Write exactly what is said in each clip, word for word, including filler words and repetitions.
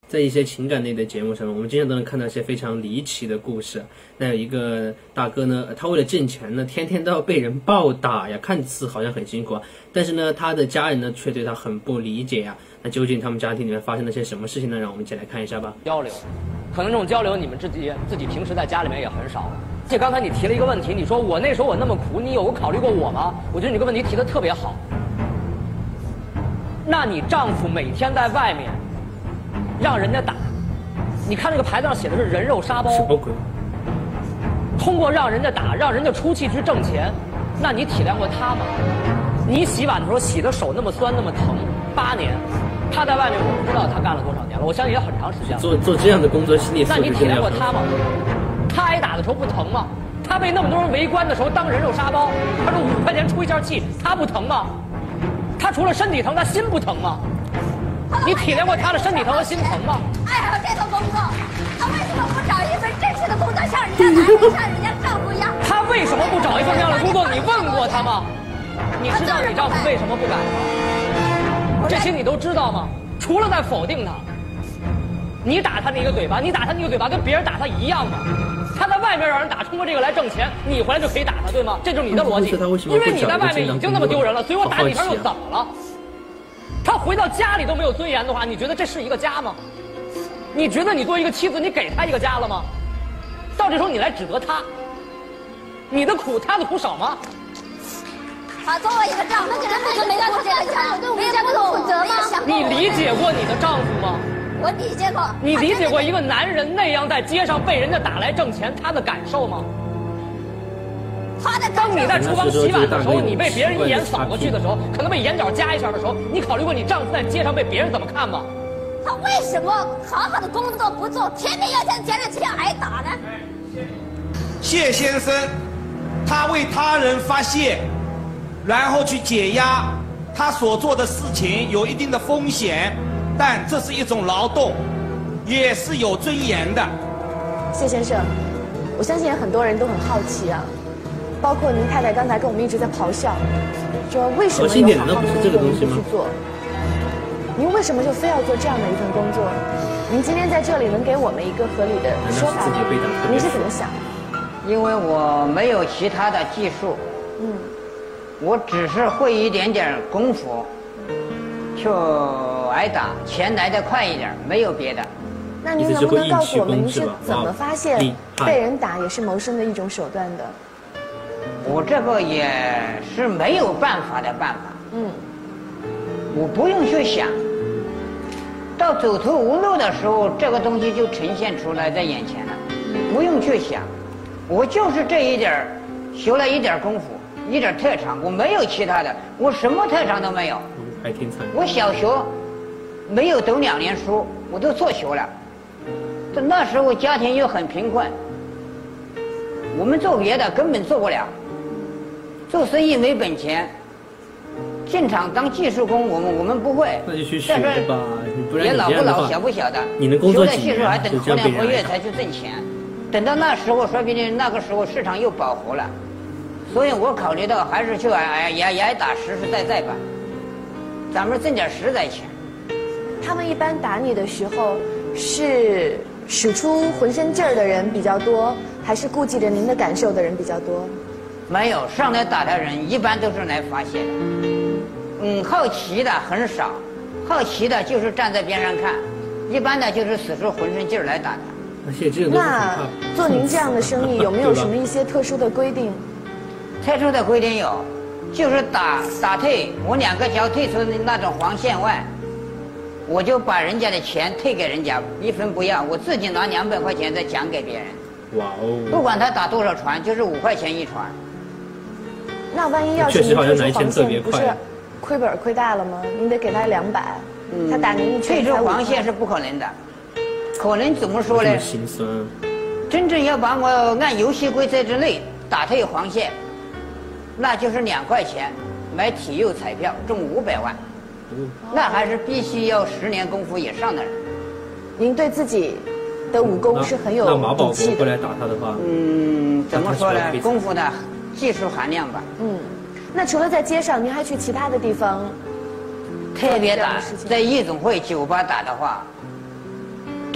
在一些情感类的节目上面，我们经常都能看到一些非常离奇的故事。那有一个大哥呢，他为了挣钱呢，天天都要被人暴打呀，看似好像很辛苦啊，但是呢，他的家人呢却对他很不理解呀。那究竟他们家庭里面发生了些什么事情呢？让我们一起来看一下吧。 交流，可能这种交流你们自己自己平时在家里面也很少。而且刚才你提了一个问题，你说我那时候我那么苦，你有考虑过我吗？我觉得你这个问题提得特别好。那你丈夫每天在外面让人家打，你看那个牌子上写的是人肉沙包， 什么鬼？ 通过让人家打，让人家出气去挣钱，那你体谅过他吗？你洗碗的时候洗的手那么酸那么疼，八年，他在外面我不知道他干了多少年了，我相信也很长时间了。 做做这样的工作，心理素质那你体谅过他吗？ 真的他挨打的时候不疼吗？他被那么多人围观的时候当人肉沙包，他说五块钱出一下气，他不疼吗？他除了身体疼，他心不疼吗？你体谅过他的身体疼和心疼吗？ 爱好这份工作，他为什么不找一份正式的工作，像人家男人、像人家丈夫一样？ 他为什么不找一份这样的工作？你问过他吗？你知道你丈夫为什么不敢吗？这些你都知道吗？除了在否定他，你打他那个嘴巴，你打他那个嘴巴跟别人打他一样吗？他在外面让人打，通过这个来挣钱，你回来就可以打他，对吗？这就是你的逻辑。因为你在外面已经那么丢人了，所以我打你一下又怎么了？他回到家里都没有尊严的话，你觉得这是一个家吗？你觉得你作为一个妻子，你给他一个家了吗？到这时候你来指责他，你的苦他的苦少吗？ 他作为一个丈夫，真的就没负这个家，对我们家不负责吗？ 你理解过你的丈夫吗？ 我理解过。 你理解过一个男人那样在街上被人家打来挣钱，他的感受吗？ 他的当你在厨房洗碗的时候，你被别人一眼扫过去的时候，可能被眼角夹一下的时候，你考虑过你丈夫在街上被别人怎么看吗？ 他为什么好好的工作不做，偏偏要在家里这样挨打呢？ 谢先生，他为他人发泄，然后去解压，他所做的事情有一定的风险，但这是一种劳动，也是有尊严的。 谢先生，我相信很多人都很好奇啊，包括您太太刚才跟我们一直在咆哮，说为什么有好好的工作您不去做？您为什么就非要做这样的一份工作？您今天在这里能给我们一个合理的说法吗？您是怎么想？ 因为我没有其他的技术，嗯，我只是会一点点功夫，就挨打，钱来得快一点，没有别的。 那您能不能告诉我们，您是怎么发现被人打也是谋生的一种手段的？ 我这个也是没有办法的办法，嗯，我不用去想，到走投无路的时候，这个东西就呈现出来在眼前了，不用去想，我就是这一点儿，学了一点功夫，一点特长，我没有其他的，我什么特长都没有。 还挺惨。 我小学没有读两年书，我都辍学了。那时候家庭又很贫困，我们做别的根本做不了，做生意没本钱，进厂当技术工，我们我们不会。 那就去学吧，不然也老不老小不小的， 你能工作几年？学了技术还等头两个月才去挣钱，等到那时候说不定那个时候市场又饱和了，所以我考虑到还是去挨挨挨打实实在在吧，咱们挣点实在钱。 他们一般打你的时候是使出浑身劲儿的人比较多，还是顾及着您的感受的人比较多？ 没有，上来打的人一般都是来发泄的。嗯，好奇的很少，好奇的就是站在边上看，一般的就是使出浑身劲儿来打的。 那做您这样的生意有没有什么一些特殊的规定？ 特殊的规定有，就是打打退，我两个脚退出那种黄线外，我就把人家的钱退给人家，一分不要，我自己拿两百块钱再奖给别人。 哇哦！ 不管他打多少船，就是五块钱一船。 那万一要是您退出黄线，不是亏本亏大了吗？您得给他两百，嗯、他打您一退出黄线是不可能的，可能怎么说呢？ 心酸。 真正要把我按游戏规则之内打退黄线，那就是两块钱买体育彩票中五百万。那还是必须要十年功夫以上的人。 您对自己的武功是很有底气的。 那马保国过来打他的话， 嗯，怎么说呢？功夫的技术含量吧。 嗯，那除了在街上，您还去其他的地方？ 特别打，在夜总会、酒吧打的话，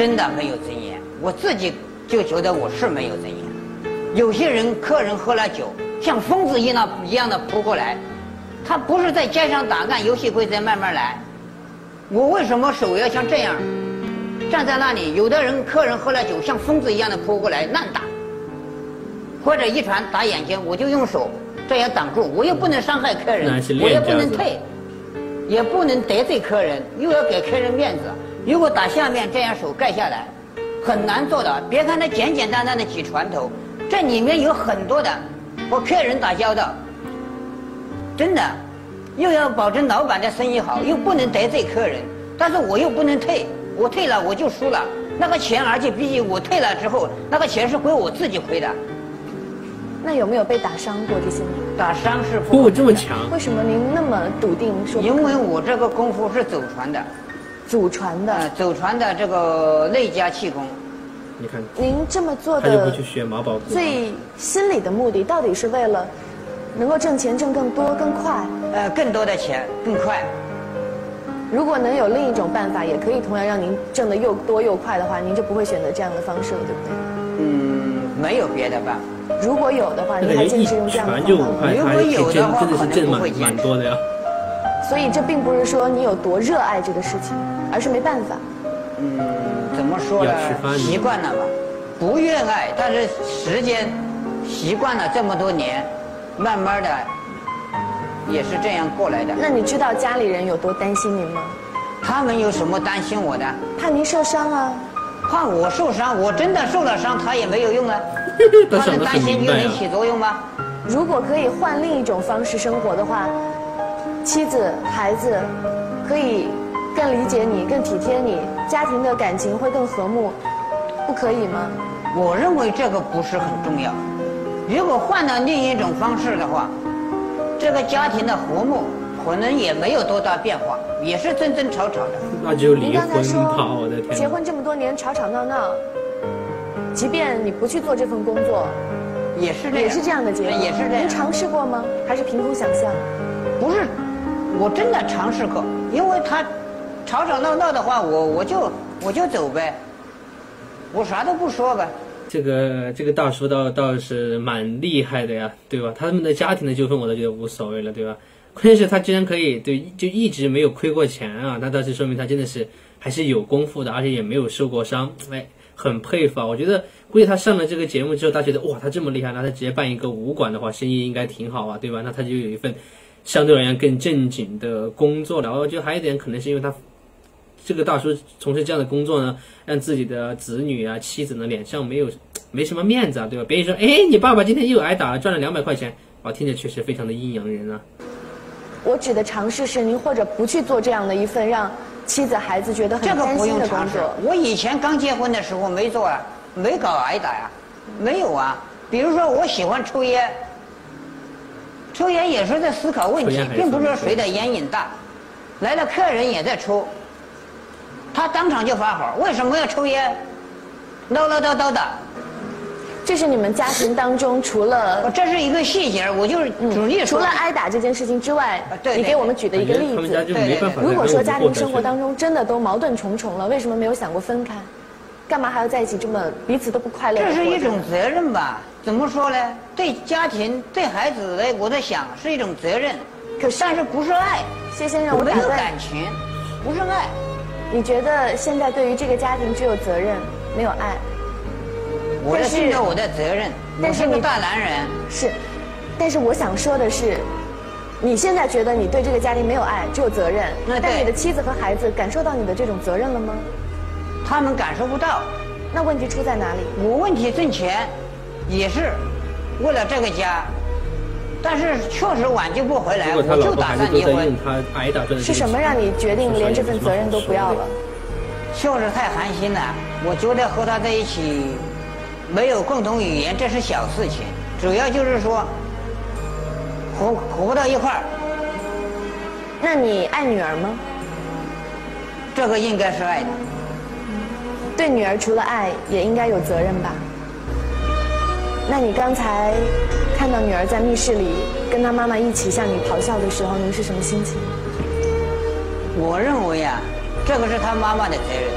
真的没有尊严。我自己就觉得我是没有尊严。有些人客人喝了酒，像疯子一样一样的扑过来，他不是在街上打，按游戏规则慢慢来。我为什么手要像这样站在那里？有的人客人喝了酒，像疯子一样的扑过来乱打，或者一拳打眼睛，我就用手这样挡住，我又不能伤害客人，我也不能退，也不能得罪客人，又要给客人面子。如果打下面这样手盖下来，很难做的。别看他简简单单的几拳头，这里面有很多的和客人打交道，真的，又要保证老板的生意好，又不能得罪客人，但是我又不能退，我退了我就输了，那个钱而且毕竟我退了之后，那个钱是归我自己亏的。 那有没有被打伤过这些年？ 打伤是不？ 哦，这么强？ 为什么您那么笃定说？ 因为我这个功夫是祖传的， 祖传的， 呃，祖传的这个内家气功。 你看， 您这么做的， 他就不去学马宝谷。 最心里的目的到底是为了能够挣钱挣更多更快？ 呃，更多的钱更快。 如果能有另一种办法，也可以同样让您挣得又多又快的话，您就不会选择这样的方式了，对不对？ 嗯，没有别的办法。 如果有的话，您还坚持用这样的方法吗？ 如果有的话， 真的是挣蛮蛮多的呀。 所以这并不是说你有多热爱这个事情，而是没办法。 嗯，怎么说呢？习惯了吧，不愿爱，但是时间习惯了这么多年，慢慢的也是这样过来的。 那你知道家里人有多担心您吗？ 他们有什么担心我的？ 怕您受伤啊。 怕我受伤，我真的受了伤，他也没有用啊。他的担心就能起作用吗？ 如果可以换另一种方式生活的话，妻子、孩子可以更理解你、更体贴你，家庭的感情会更和睦，不可以吗？ 我认为这个不是很重要。如果换了另一种方式的话，这个家庭的和睦可能也没有多大变化，也是争争吵吵的。 那就离婚吧！我的天， 结婚这么多年吵吵闹闹，即便你不去做这份工作， 也是这样， 也是这样的结果， 也是这样。 您尝试过吗？还是凭空想象？ 不是，我真的尝试过，因为他吵吵闹闹的话，我我就我就走呗，我啥都不说呗。 这个这个大叔倒倒是蛮厉害的呀，对吧？他们的家庭的纠纷我都觉得无所谓了，对吧？关键是他居然可以对就一直没有亏过钱啊，那倒是说明他真的是还是有功夫的，而且也没有受过伤，哎，很佩服啊！我觉得估计他上了这个节目之后，他觉得哇，他这么厉害，那他直接办一个武馆的话，生意应该挺好啊，对吧？那他就有一份相对而言更正经的工作了。我觉得还有一点可能是因为他这个大叔从事这样的工作呢，让自己的子女啊、妻子呢脸上没有没什么面子啊，对吧？别人说，哎，你爸爸今天又挨打了，赚了两百块钱，哇，听着确实非常的阴阳人啊。 我指的尝试是您或者不去做这样的一份让妻子孩子觉得很担心的工作。 我以前刚结婚的时候没做啊，没搞挨打呀、啊，没有啊。比如说我喜欢抽烟，抽烟也是在思考问题，并不是说谁的烟瘾大。来了客人也在抽，他当场就发火，为什么要抽烟？唠唠叨叨的。 这是你们家庭当中除了这是一个细节，我就是举例说、嗯、 除了挨打这件事情之外， 对对你给我们举的一个例子。 对对对， 如果说家庭生活当中真的都矛盾重重了，为什么没有想过分开？干嘛还要在一起这么彼此都不快乐？ 这是一种责任吧？怎么说呢？对家庭、对孩子的，我在想是一种责任。可是但是不是爱， 谢先生，我没有感情，不是爱。 你觉得现在对于这个家庭只有责任，没有爱？ 我要尽到我的责任， 但是我是个大男人。 是，但是我想说的是，你现在觉得你对这个家庭没有爱，只有责任。但你的妻子和孩子感受到你的这种责任了吗？ 他们感受不到。 那问题出在哪里？ 我问题挣钱，也是为了这个家，但是确实挽救不回来，我就打算离婚。 是什么让你决定连这份责任都不要了？ 确实太寒心了。我觉得和他在一起没有共同语言，这是小事情，主要就是说合合不到一块儿。 那你爱女儿吗？ 这个应该是爱的。 对女儿除了爱，也应该有责任吧？那你刚才看到女儿在密室里跟她妈妈一起向你咆哮的时候，您是什么心情？ 我认为啊，这个是她妈妈的责任。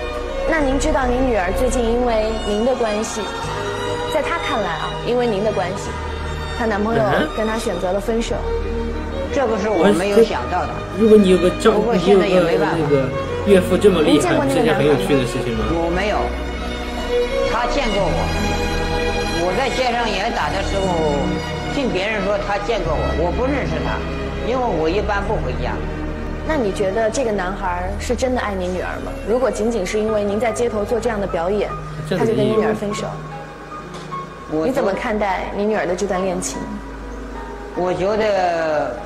那您知道您女儿最近因为您的关系，在她看来啊，因为您的关系，她男朋友跟她选择了分手。 这个是我没有想到的。 如果你有个丈， 不过你有个现在也没办法那个岳父这么厉害，是件很有趣的事情吗？ 我没有，他见过我。我在街上演打的时候，听别人说他见过我，我不认识他，因为我一般不回家。 那你觉得这个男孩是真的爱你女儿吗？如果仅仅是因为您在街头做这样的表演，他就跟你女儿分手，你怎么看待你女儿的这段恋情？ 我觉得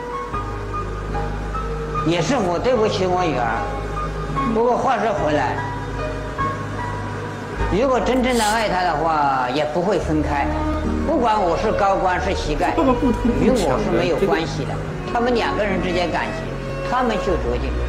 也是我对不起我女儿。不过话说回来，如果真正的爱她的话，也不会分开。不管我是高官是乞丐，与我是没有关系的。他们两个人之间感情，他们去决定。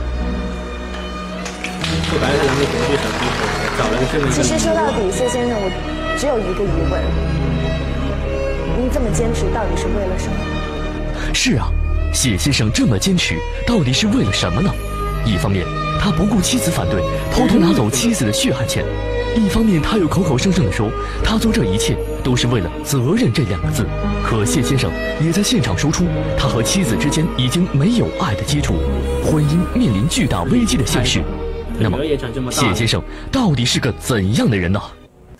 说白了，他两个同居小逼头，找了个这么一个。 其实说到底，谢先生，我只有一个疑问：您这么坚持，到底是为了什么？ 是啊，谢先生这么坚持，到底是为了什么呢？一方面，他不顾妻子反对，偷偷拿走妻子的血汗钱；一方面，他又口口声声地说，他做这一切都是为了责任这两个字。可谢先生也在现场说出，他和妻子之间已经没有爱的基础，婚姻面临巨大危机的现实。那么，谢先生到底是个怎样的人呢？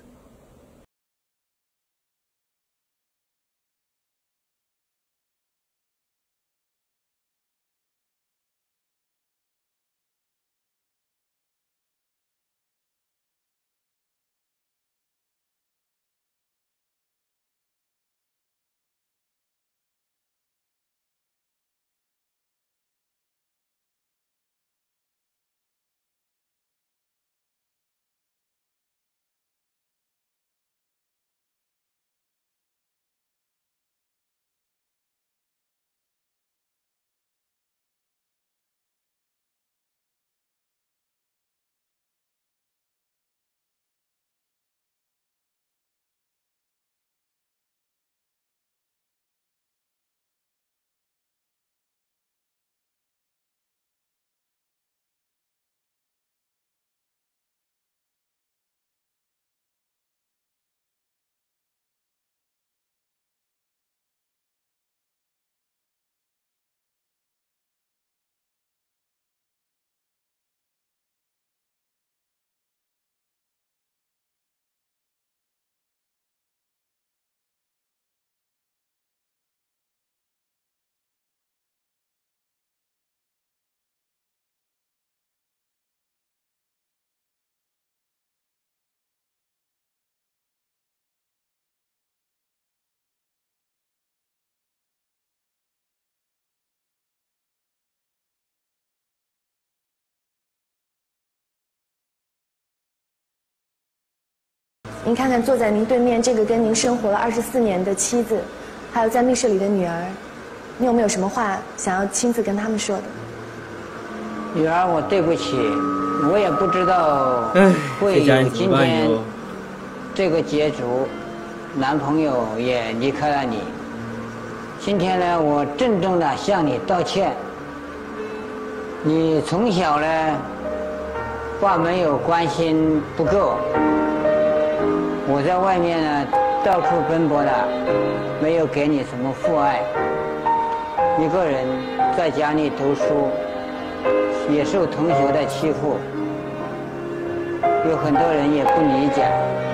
您看看坐在您对面这个跟您生活了二十四年的妻子，还有在密室里的女儿，你有没有什么话想要亲自跟他们说的？ 女儿，我对不起，我也不知道会有今天这个结局，男朋友也离开了你。今天呢，我郑重的向你道歉。你从小呢，爸没有关心不够。我在外面呢，到处奔波的，没有给你什么父爱。一个人在家里读书，也受同学的欺负，有很多人也不理解。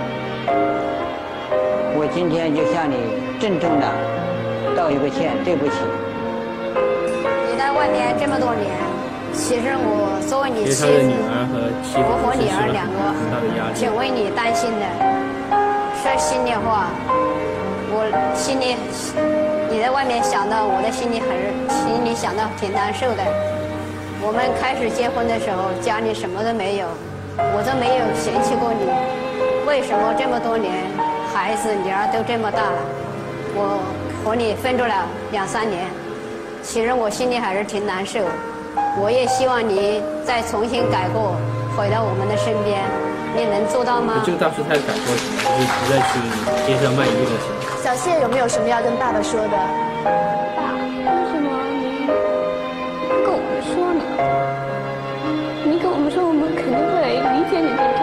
我今天就向你郑重的道一个歉，对不起。 你在外面这么多年，其实我作为你妻子，我和女儿两个挺为你担心的。说心里话，我心里你在外面想到，我的心里还是心里想到挺难受的。我们开始结婚的时候，家里什么都没有，我都没有嫌弃过你。为什么这么多年，孩子女儿都这么大了，我和你分住了两三年，其实我心里还是挺难受。我也希望你再重新改过，回到我们的身边。你能做到吗？ 这个大师太改过什么，就是不再去街上卖艺了。 小谢有没有什么要跟爸爸说的？ 爸，为什么您不跟我们说呢？你跟我们说，我们肯定会理解你的。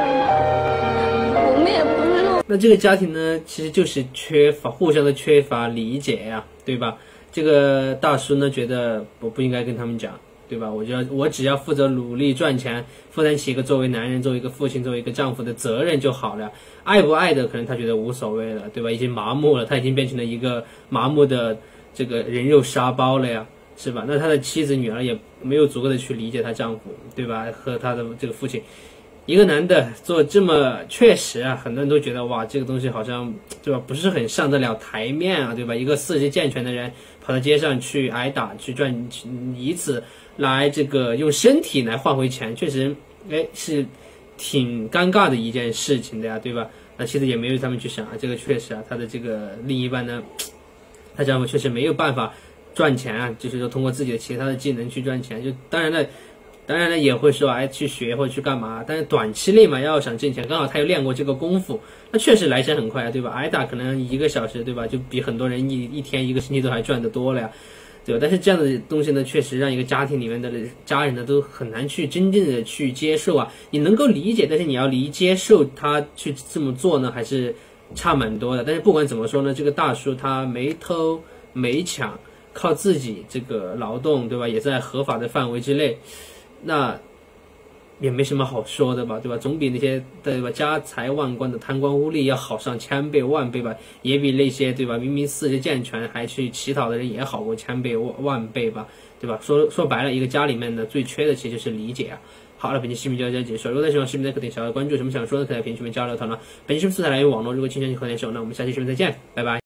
那这个家庭呢，其实就是缺乏互相的缺乏理解呀、啊，对吧？这个大叔呢觉得我不应该跟他们讲，对吧？我就要我只要负责努力赚钱，负担起一个作为男人、作为一个父亲、作为一个丈夫的责任就好了。爱不爱的可能他觉得无所谓了，对吧？已经麻木了，他已经变成了一个麻木的这个人肉沙包了呀，是吧？那他的妻子女儿也没有足够的去理解他丈夫，对吧？和他的这个父亲。一个男的做这么，确实啊，很多人都觉得哇，这个东西好像对吧，不是很上得了台面啊，对吧？一个四肢健全的人跑到街上去挨打，去赚，以此来这个用身体来换回钱，确实，哎，是挺尴尬的一件事情的呀，对吧？那其实也没有他们去想啊，这个确实啊，他的这个另一半呢，他丈夫确实没有办法赚钱啊，就是说通过自己的其他的技能去赚钱，就当然了。当然了，也会说哎去学或者去干嘛，但是短期内嘛，要想挣钱，刚好他又练过这个功夫，那确实来钱很快啊，对吧？挨打可能一个小时，对吧？就比很多人一一天一个星期都还赚得多了呀，对吧？但是这样的东西呢，确实让一个家庭里面的家人呢都很难去真正的去接受啊。你能够理解，但是你要理接受他去这么做呢，还是差蛮多的。但是不管怎么说呢，这个大叔他没偷没抢，靠自己这个劳动，对吧？也在合法的范围之内。那也没什么好说的吧，对吧？总比那些对吧家财万贯的贪官污吏要好上千倍万倍吧，也比那些对吧明明四肢健全还去乞讨的人也好过千倍万倍吧，对吧？说说白了，一个家里面的最缺的其实就是理解啊。好了，本期视频就到这结束。如果在喜欢视频的可点小小关注，什么想说的可以在评论区里面交流讨论。本期视频素材来源于网络，如果倾向于和联手，那我们下期视频再见，拜拜。